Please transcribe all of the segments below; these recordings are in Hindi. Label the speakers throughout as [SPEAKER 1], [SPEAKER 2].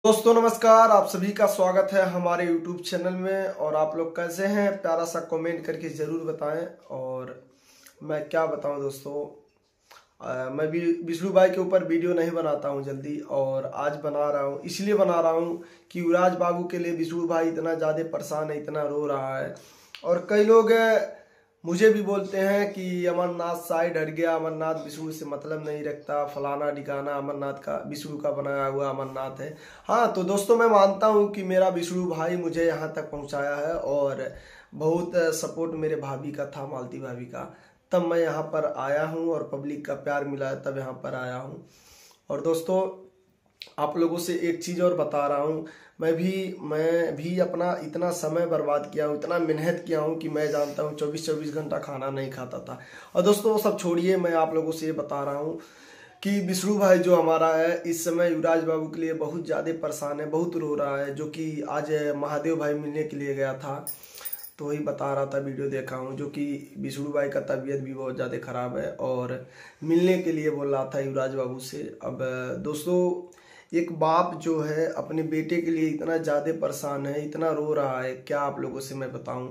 [SPEAKER 1] दोस्तों नमस्कार, आप सभी का स्वागत है हमारे YouTube चैनल में। और आप लोग कैसे हैं, प्यारा सा कमेंट करके ज़रूर बताएं। और मैं क्या बताऊं दोस्तों, मैं भी विष्णु भाई के ऊपर वीडियो नहीं बनाता हूं जल्दी, और आज बना रहा हूं। इसलिए बना रहा हूं कि युवराज बाबू के लिए विष्णु भाई इतना ज़्यादा परेशान है, इतना रो रहा है। और कई लोग मुझे भी बोलते हैं कि अमरनाथ साइड हट गया, अमरनाथ विष्णु से मतलब नहीं रखता, फलाना ठिकाना अमरनाथ का विष्णु का बनाया हुआ अमरनाथ है। हाँ तो दोस्तों, मैं मानता हूँ कि मेरा विष्णु भाई मुझे यहाँ तक पहुँचाया है, और बहुत सपोर्ट मेरे भाभी का था, मालती भाभी का। तब मैं यहाँ पर आया हूँ और पब्लिक का प्यार मिला है, तब यहाँ पर आया हूँ। और दोस्तों, आप लोगों से एक चीज़ और बता रहा हूँ, मैं भी अपना इतना समय बर्बाद किया हूँ, इतना मेहनत किया हूँ कि मैं जानता हूँ 24-24 घंटा खाना नहीं खाता था। और दोस्तों वो सब छोड़िए, मैं आप लोगों से ये बता रहा हूँ कि विष्णु भाई जो हमारा है, इस समय युवराज बाबू के लिए बहुत ज़्यादा परेशान है, बहुत रो रहा है। जो कि आज महादेव भाई मिलने के लिए गया था, तो वही बता रहा था, वीडियो देखा हूँ। जो कि विष्णु भाई का तबीयत भी बहुत ज़्यादा ख़राब है, और मिलने के लिए बोल रहा था युवराज बाबू से। अब दोस्तों, एक बाप जो है अपने बेटे के लिए इतना ज़्यादा परेशान है, इतना रो रहा है, क्या आप लोगों से मैं बताऊं।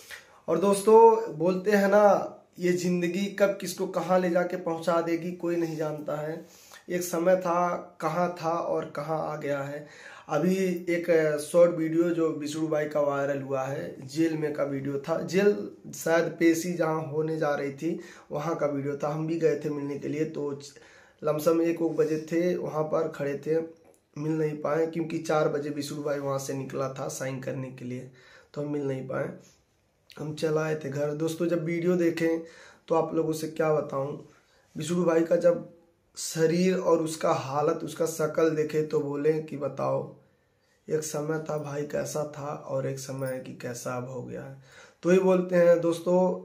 [SPEAKER 1] और दोस्तों, बोलते हैं ना, ये ज़िंदगी कब किसको कहाँ ले जाके पहुंचा देगी कोई नहीं जानता है। एक समय था, कहाँ था और कहाँ आ गया है। अभी एक शॉर्ट वीडियो जो विष्णु भाई का वायरल हुआ है, जेल में का वीडियो था। जेल शायद पेशी जहाँ होने जा रही थी वहाँ का वीडियो था। हम भी गए थे मिलने के लिए, तो लमसम 1 बजे थे वहाँ पर खड़े थे, मिल नहीं पाए, क्योंकि 4 बजे विष्णु भाई वहाँ से निकला था साइन करने के लिए, तो हम मिल नहीं पाए। हम चल आए थे घर। दोस्तों, जब वीडियो देखें तो आप लोगों से क्या बताऊं, विष्णु भाई का जब शरीर और उसका हालत, उसका शक्ल देखे तो बोले कि बताओ, एक समय था भाई कैसा था, और एक समय है कि कैसा अब हो गया है। तो ही बोलते हैं दोस्तों,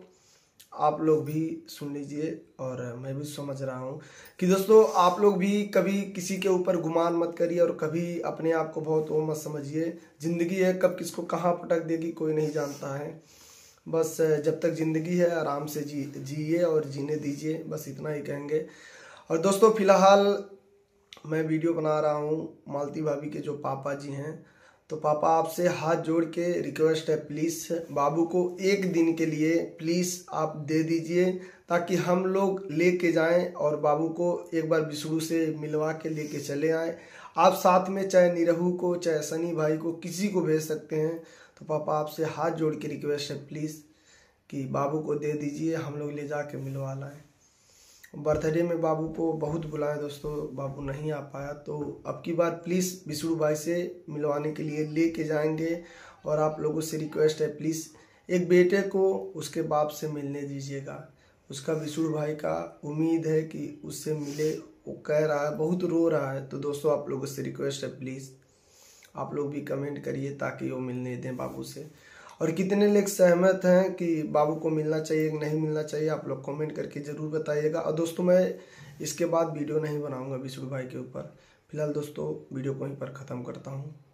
[SPEAKER 1] आप लोग भी सुन लीजिए, और मैं भी समझ रहा हूँ कि दोस्तों, आप लोग भी कभी किसी के ऊपर गुमान मत करिए, और कभी अपने आप को बहुत वो मत समझिए। ज़िंदगी है, कब किसको कहाँ पटक देगी कोई नहीं जानता है। बस जब तक ज़िंदगी है आराम से जिए और जीने दीजिए, बस इतना ही कहेंगे। और दोस्तों, फिलहाल मैं वीडियो बना रहा हूँ मालती भाभी के जो पापा जी हैं। तो पापा, आपसे हाथ जोड़ के रिक्वेस्ट है, प्लीज़ बाबू को एक दिन के लिए प्लीज़ आप दे दीजिए, ताकि हम लोग लेके जाएं और बाबू को एक बार विष्णु से मिलवा के लेके चले आएं। आप साथ में चाहे निरहू को, चाहे सनी भाई को, किसी को भेज सकते हैं। तो पापा, आपसे हाथ जोड़ के रिक्वेस्ट है प्लीज़ कि बाबू को दे दीजिए, हम लोग ले जाके मिलवा लाएँ। बर्थडे में बाबू को बहुत बुलाया दोस्तों, बाबू नहीं आ पाया, तो अब की बार प्लीज़ विष्णु भाई से मिलवाने के लिए लेके जाएंगे। और आप लोगों से रिक्वेस्ट है, प्लीज़ एक बेटे को उसके बाप से मिलने दीजिएगा। उसका विष्णु भाई का उम्मीद है कि उससे मिले, वो कह रहा है, बहुत रो रहा है। तो दोस्तों, आप लोगों से रिक्वेस्ट है, प्लीज़ आप लोग भी कमेंट करिए ताकि वो मिलने दें बाबू से। और कितने लोग सहमत हैं कि बाबू को मिलना चाहिए कि नहीं मिलना चाहिए, आप लोग कमेंट करके ज़रूर बताइएगा। और दोस्तों, मैं इसके बाद वीडियो नहीं बनाऊंगा विष्णु भाई के ऊपर। फिलहाल दोस्तों, वीडियो को यहीं पर ख़त्म करता हूँ।